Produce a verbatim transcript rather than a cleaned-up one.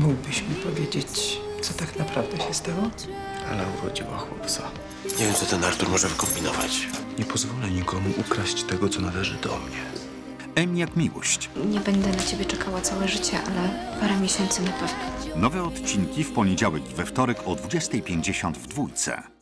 Mógłbyś mi powiedzieć, co tak naprawdę się stało? Ale urodziła chłopca. Nie wiem, co ten Artur może wykombinować. Nie pozwolę nikomu ukraść tego, co należy do mnie. M jak miłość. Nie będę na ciebie czekała całe życie, ale parę miesięcy na pewno. Nowe odcinki w poniedziałek i we wtorek o dwudziestej pięćdziesiąt w Dwójce.